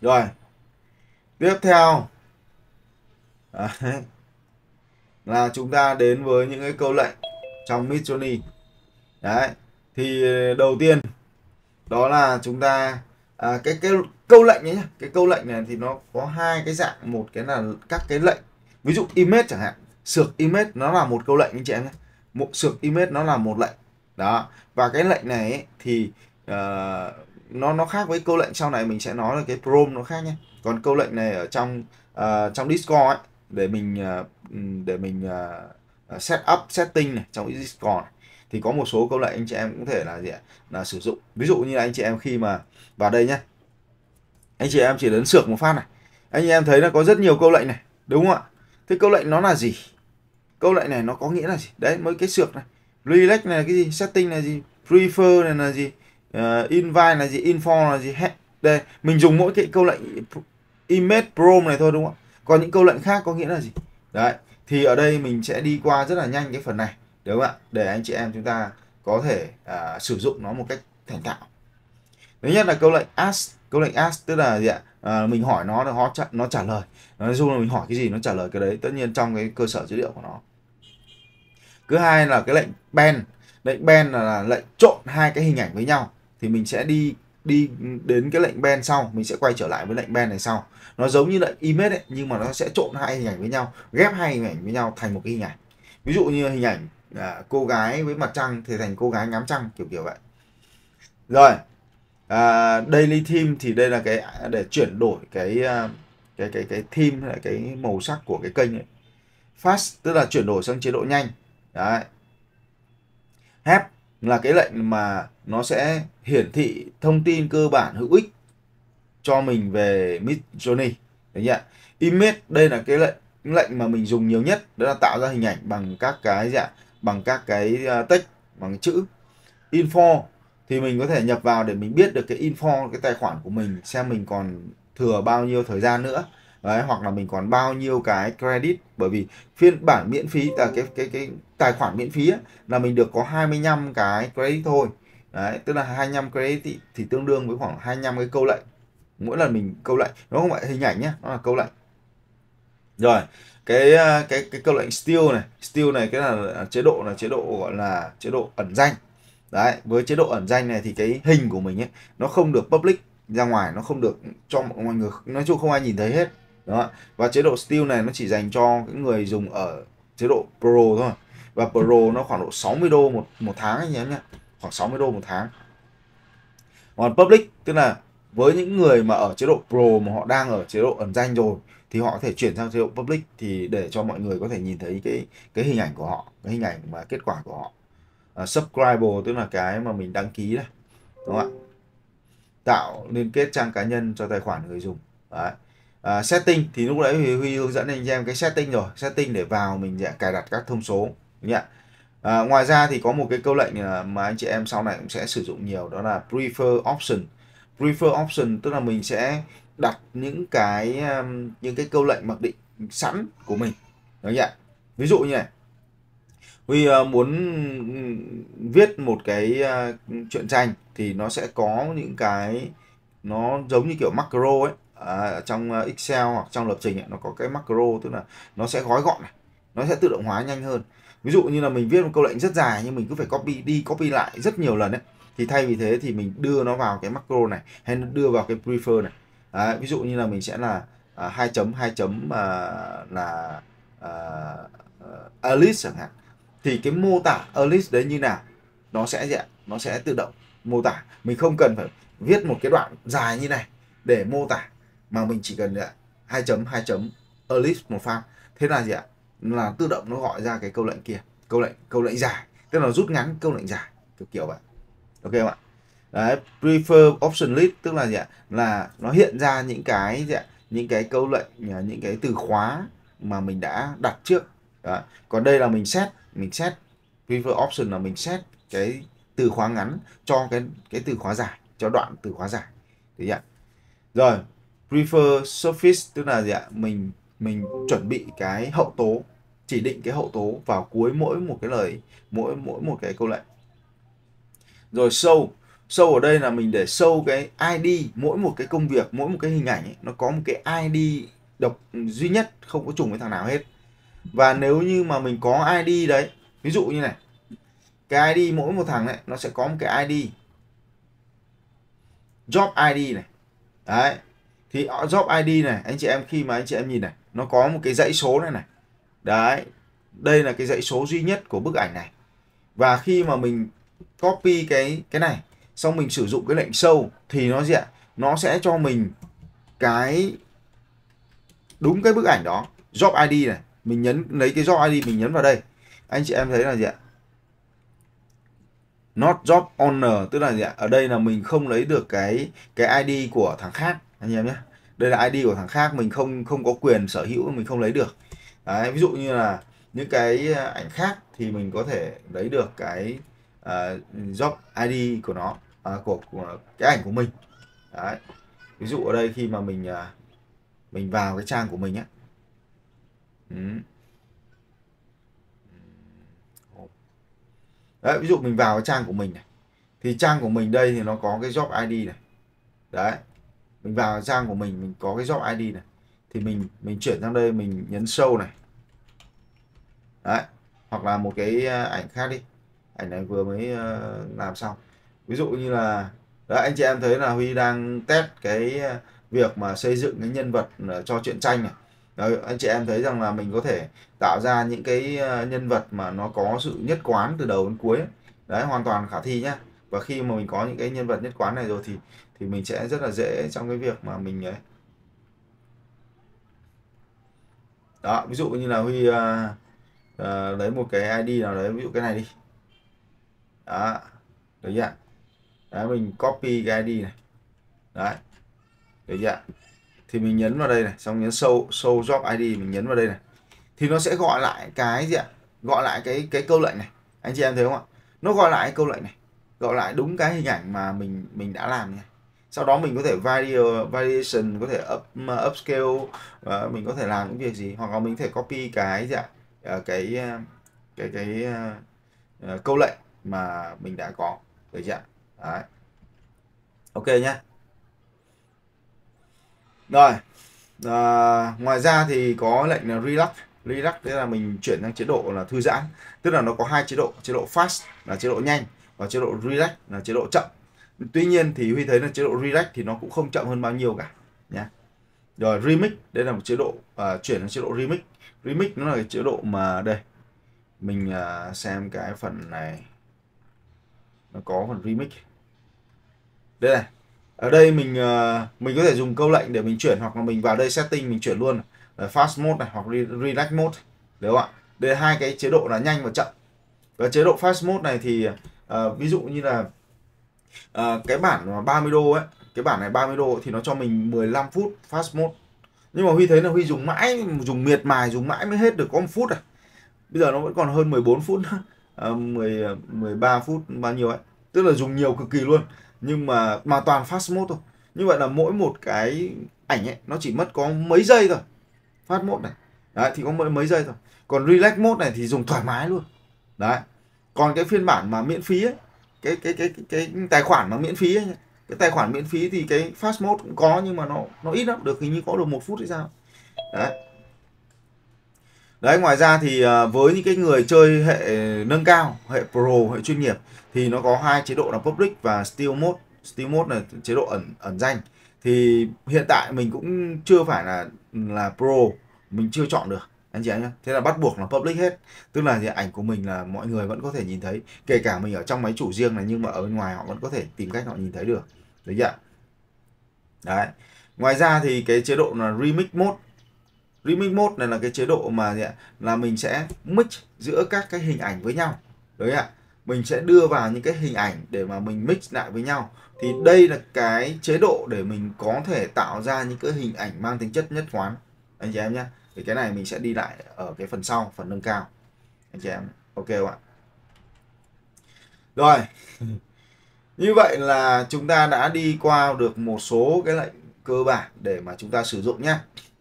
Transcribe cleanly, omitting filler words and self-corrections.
Rồi, tiếp theo đấy, là chúng ta đến với những cái câu lệnh trong Midjourney. Đấy, thì đầu tiên đó là chúng ta cái câu lệnh ấy nhá. Cái câu lệnh này thì nó có hai cái dạng, một cái là các cái lệnh, ví dụ image chẳng hạn, sược image nó là một câu lệnh anh chị em nhé. Một sược image nó là một lệnh đó, và cái lệnh này ấy, thì nó khác với câu lệnh sau này mình sẽ nói là cái prompt nó khác nhé. Còn câu lệnh này ở trong Discord ấy, để mình set up setting này trong Discord này, thì có một số câu lệnh anh chị em cũng thể là gì ạ, là sử dụng. Ví dụ như là anh chị em khi mà vào đây nhé, anh chị em chỉ ấn sược một phát này, anh chị em thấy nó có rất nhiều câu lệnh này, đúng không ạ? Thế câu lệnh nó là gì? Câu lệnh này nó có nghĩa là gì? Đấy, mấy cái sược này, relax này là cái gì, setting là gì, prefer này là gì, invite là gì, info là gì. Đây mình dùng mỗi cái câu lệnh image prompt này thôi, đúng không ạ? Còn những câu lệnh khác có nghĩa là gì? Đấy, thì ở đây mình sẽ đi qua rất là nhanh cái phần này, đúng không ạ, để anh chị em chúng ta có thể sử dụng nó một cách thành thạo. Thứ nhất là câu lệnh ask. Câu lệnh ask tức là gì ạ? Mình hỏi nó trả lời. Nói chung là mình hỏi cái gì nó trả lời cái đấy, tất nhiên trong cái cơ sở dữ liệu của nó. Thứ hai là cái lệnh bend. Lệnh bend là lệnh trộn hai cái hình ảnh với nhau, thì mình sẽ đi đi đến cái lệnh bend sau, mình sẽ quay trở lại với lệnh bend này sau. Nó giống như lệnh image ấy, nhưng mà nó sẽ trộn hai hình ảnh với nhau, ghép hai hình ảnh với nhau thành một cái hình ảnh. Ví dụ như hình ảnh cô gái với mặt trăng thì thành cô gái ngắm trăng, kiểu kiểu vậy. Rồi, daily theme thì đây là cái để chuyển đổi cái theme hay là cái màu sắc của cái kênh ấy. Fast tức là chuyển đổi sang chế độ nhanh. Đấy. Help là cái lệnh mà nó sẽ hiển thị thông tin cơ bản hữu ích cho mình về Midjourney. Đấy nhỉ? Image đây là cái lệnh mà mình dùng nhiều nhất, đó là tạo ra hình ảnh bằng các cái bằng các cái text, bằng cái chữ. Info thì mình có thể nhập vào để mình biết được cái info, cái tài khoản của mình, xem mình còn thừa bao nhiêu thời gian nữa. Đấy, hoặc là mình còn bao nhiêu cái credit, bởi vì phiên bản miễn phí là cái tài khoản miễn phí ấy, là mình được có 25 cái credit thôi. Đấy, tức là 25 credit thì tương đương với khoảng 25 cái câu lệnh. Mỗi lần mình câu lệnh, nó không phải hình ảnh nhé, nó là câu lệnh. Rồi, cái câu lệnh steal này cái là chế độ gọi là chế độ ẩn danh. Đấy, với chế độ ẩn danh này thì cái hình của mình ấy nó không được public ra ngoài, nó không được cho mọi người, nói chung không ai nhìn thấy hết. Đó. Và chế độ steal này nó chỉ dành cho những người dùng ở chế độ pro thôi. Và pro nó khoảng độ 60 đô một tháng anh em nhé, khoảng 60 đô một tháng. Còn public tức là với những người mà ở chế độ pro mà họ đang ở chế độ ẩn danh rồi, thì họ có thể chuyển sang chế độ public, thì để cho mọi người có thể nhìn thấy cái hình ảnh của họ, cái hình ảnh và kết quả của họ. Subscribe tức là cái mà mình đăng ký này, đúng không ạ? Tạo liên kết trang cá nhân cho tài khoản người dùng. Đấy. Setting thì lúc đấy Huy hướng dẫn anh em cái setting rồi, setting để vào mình sẽ cài đặt các thông số, đúng không ạ? Ngoài ra thì có một cái câu lệnh mà anh chị em sau này cũng sẽ sử dụng nhiều, đó là prefer option. Prefer option tức là mình sẽ đặt những cái câu lệnh mặc định sẵn của mình, đúng không ạ? Ví dụ như này, Huy muốn viết một cái truyện tranh thì nó sẽ có những cái nó giống như kiểu macro ấy, trong Excel hoặc trong lập trình ấy, nó có cái macro, tức là nó sẽ gói gọn này, nó sẽ tự động hóa nhanh hơn. Ví dụ như là mình viết một câu lệnh rất dài nhưng mình cứ phải copy đi copy lại rất nhiều lần ấy, thì thay vì thế thì mình đưa nó vào cái macro này, hay đưa vào cái prefer này. Đấy, ví dụ như là mình sẽ là 2 chấm là Alice chẳng hạn, thì cái mô tả Alice đấy như nào nó sẽ tự động mô tả, mình không cần phải viết một cái đoạn dài như này để mô tả, mà mình chỉ cần 2 chấm Alice một phát, thế là gì ạ, là tự động nó gọi ra cái câu lệnh kia, câu lệnh dài, tức là rút ngắn câu lệnh dài, kiểu vậy. Ok không ạ? Đấy, prefer option list tức là gì ạ, là nó hiện ra những cái những cái câu lệnh, những cái từ khóa mà mình đã đặt trước. Đó. Còn đây là mình set prefer option là mình set cái từ khóa ngắn cho cái từ khóa dài, cho đoạn từ khóa dài. Đấy ạ. Rồi, prefer surface tức là gì ạ, mình chuẩn bị cái hậu tố, chỉ định cái hậu tố vào cuối mỗi một cái lời, mỗi một cái câu lệnh. Rồi show Show ở đây là mình để show cái ID, mỗi một cái công việc, mỗi một cái hình ảnh ấy, nó có một cái ID độc duy nhất, không có trùng với thằng nào hết. Và nếu như mà mình có ID đấy, ví dụ như này, cái ID mỗi một thằng ấy nó sẽ có một cái ID job ID này. Đấy. Thì job ID này, anh chị em khi mà anh chị em nhìn này, nó có một cái dãy số này này. Đấy. Đây là cái dãy số duy nhất của bức ảnh này. Và khi mà mình copy cái này, xong mình sử dụng cái lệnh show thì nó gì ạ? Nó sẽ cho mình cái đúng cái bức ảnh đó, job ID này. Mình nhấn lấy cái job ID, mình nhấn vào đây. Anh chị em thấy là gì ạ? Not job owner, tức là gì ạ? Ở đây là mình không lấy được cái ID của thằng khác anh em nhé. Đây là ID của thằng khác, mình không có quyền sở hữu, mình không lấy được. Đấy, ví dụ như là những cái ảnh khác thì mình có thể lấy được cái job ID của nó, của cái ảnh của mình. Đấy. Ví dụ ở đây khi mà mình vào cái trang của mình á. Đấy, ví dụ mình vào cái trang của mình này, thì trang của mình đây thì nó có cái job ID này. Đấy, mình vào trang của mình có cái job ID này, thì mình chuyển sang đây, mình nhấn show này. Đấy, hoặc là một cái ảnh khác đi, ảnh này vừa mới làm xong. Ví dụ như là đấy, anh chị em thấy là Huy đang test cái việc mà xây dựng cái nhân vật cho truyện tranh này. Đấy, anh chị em thấy rằng là mình có thể tạo ra những cái nhân vật mà nó có sự nhất quán từ đầu đến cuối ấy. Đấy, hoàn toàn khả thi nhá. Và khi mà mình có những cái nhân vật nhất quán này rồi thì mình sẽ rất là dễ trong cái việc mà mình ấy. Đó, ví dụ như là Huy lấy một cái ID nào đấy, ví dụ cái này đi. Đó, được chưa? Đấy, mình copy cái ID này. Đấy, được chưa? Thì mình nhấn vào đây này, xong nhấn show job ID, mình nhấn vào đây này, thì nó sẽ gọi lại cái gì ạ? Gọi lại cái câu lệnh này, anh chị em thấy không ạ? Nó gọi lại cái câu lệnh này, gọi lại đúng cái hình ảnh mà mình đã làm nha. Sau đó mình có thể variation, có thể upscale, và mình có thể làm những việc gì, hoặc là mình có thể copy cái gì ạ? Cái câu lệnh mà mình đã có, được chưa? Đấy. Ok nhá. Rồi, ngoài ra thì có lệnh là relax, tức là mình chuyển sang chế độ là thư giãn, tức là nó có hai chế độ fast là chế độ nhanh, và chế độ relax là chế độ chậm. Tuy nhiên thì Huy thấy là chế độ relax thì nó cũng không chậm hơn bao nhiêu cả nhé. Rồi remix, đây là một chế độ chuyển sang chế độ remix nó là cái chế độ mà đây mình xem cái phần này, nó có phần remix đây này. Ở đây mình có thể dùng câu lệnh để mình chuyển, hoặc là mình vào đây setting mình chuyển luôn fast mode này, hoặc relax mode, đúng không ạ? Đây là hai cái chế độ là nhanh và chậm. Và chế độ fast mode này thì ví dụ như là cái bản 30 đô ấy, cái bản này 30 đô thì nó cho mình 15 phút fast mode. Nhưng mà Huy thấy là Huy dùng mãi, dùng miệt mài, dùng mãi mới hết được có 1 phút à. Bây giờ nó vẫn còn hơn 14 phút nữa. 13 phút bao nhiêu ấy. Tức là dùng nhiều cực kỳ luôn. Nhưng mà toàn fast mode thôi. Như vậy là mỗi một cái ảnh ấy nó chỉ mất có mấy giây thôi. Fast mode này. Đấy, thì có mấy giây thôi. Còn relax mode này thì dùng thoải mái luôn. Đấy. Còn cái phiên bản mà miễn phí ấy, cái tài khoản mà miễn phí ấy, cái tài khoản miễn phí thì cái fast mode cũng có, nhưng mà nó ít lắm, được hình như có được 1 phút hay sao. Đấy. Đấy, ngoài ra thì với những cái người chơi hệ nâng cao, hệ pro, hệ chuyên nghiệp thì nó có hai chế độ là public và stealth mode. Stealth mode là chế độ ẩn danh. Thì hiện tại mình cũng chưa phải là pro, mình chưa chọn được anh chị em nhé. Thế là bắt buộc là public hết. Tức là thì ảnh của mình là mọi người vẫn có thể nhìn thấy, kể cả mình ở trong máy chủ riêng này, nhưng mà ở bên ngoài họ vẫn có thể tìm cách họ nhìn thấy được. Đấy chưa? Đấy. Ngoài ra thì cái chế độ là remix mode. Remix mode này là cái chế độ mà là mình sẽ mix giữa các cái hình ảnh với nhau. Đấy ạ. Mình sẽ đưa vào những cái hình ảnh để mà mình mix lại với nhau. Thì đây là cái chế độ để mình có thể tạo ra những cái hình ảnh mang tính chất nhất quán anh chị em nhé. Thì cái này mình sẽ đi lại ở cái phần sau, phần nâng cao anh chị em. Ok không ạ? Rồi. Như vậy là chúng ta đã đi qua được một số cái lệnh cơ bản để mà chúng ta sử dụng nhé.